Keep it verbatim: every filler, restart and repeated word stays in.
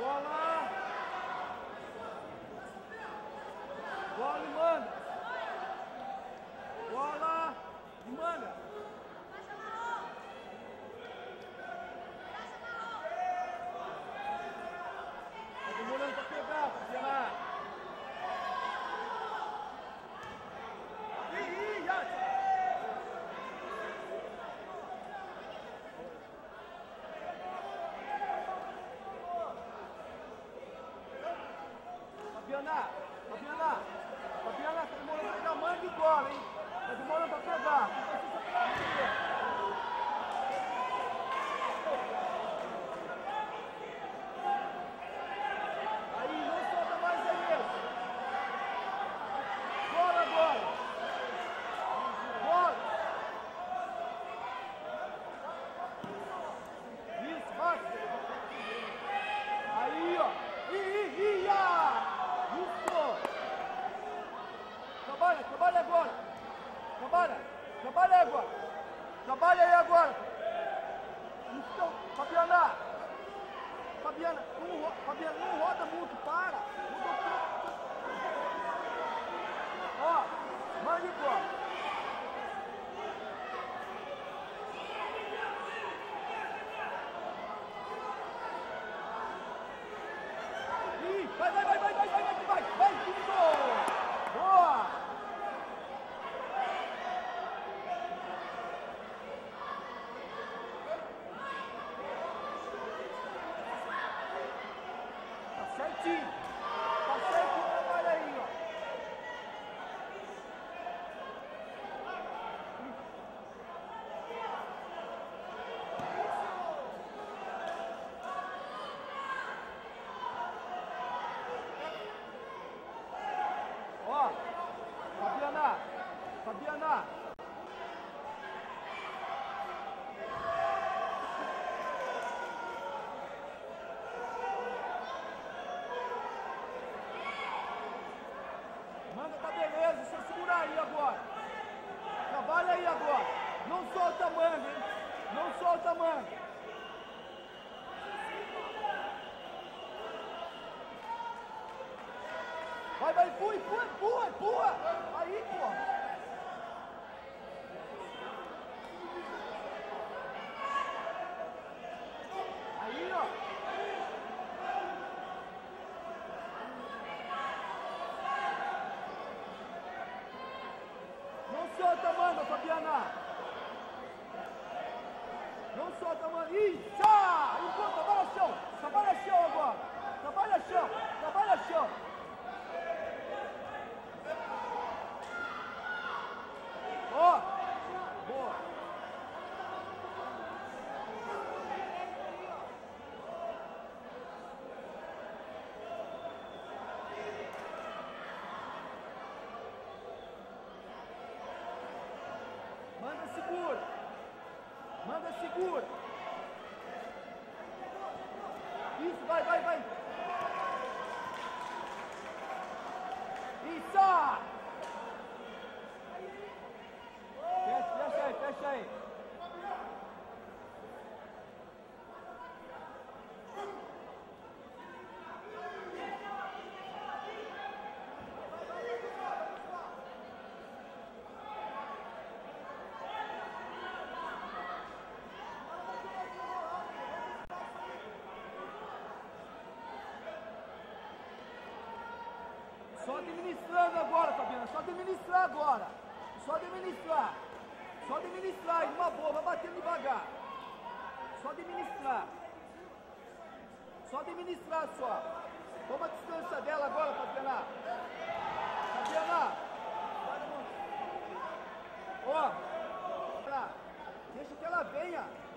Bola! Bola e manda! Bola e manda! Tá demorando pra pegar, pra pegar! Ih, ih, já! Fabiana, Fabiana, Fabiana, tá demorando pra pegar manga e bola, hein? Tá demorando pra pegar. Aí, não solta mais aí, isso. Bola agora. Bola. Isso, vai. Aí, ó. Ih, ih, ih, ah. Isso! Trabalha, trabalha agora! Trabalha! Trabalha agora! Trabalha aí agora! Então, Fabiana! Fabiana, não, Fabiana, não roda muito, para! Ó, manda embora! Vai, vai, vai, vai, vai, vai, vai, vai, vai, isso! Boa! Tá certinho! Tá certinho o trabalho aí, ó! Ó, Fabiana, Fabiana. Manda, tá beleza, você segura aí agora. Trabalha aí agora. Não solta a manga, hein? Não solta a manga. Vai, vai, pula, pula, pula, pula! Aí, pô! Aí, ó! Não solta a manga, Fabiana! Não solta a manga! Isso! Aí, pô, trabalha chão! Trabalha chão agora! Trabalha chão! Trabalha chão! Ó! Boa! Manda segura! Manda segura! Isso, vai, vai, vai! Isso! Fecha, fecha aí, fecha aí. Só administrando agora, Fabiana. Só administrar agora. Só administrar. Só administrar, uma boa, vai batendo devagar. Só administrar. Só administrar só. Toma a distância dela agora, Fabiana. Fabiana. Ó. Deixa que ela venha.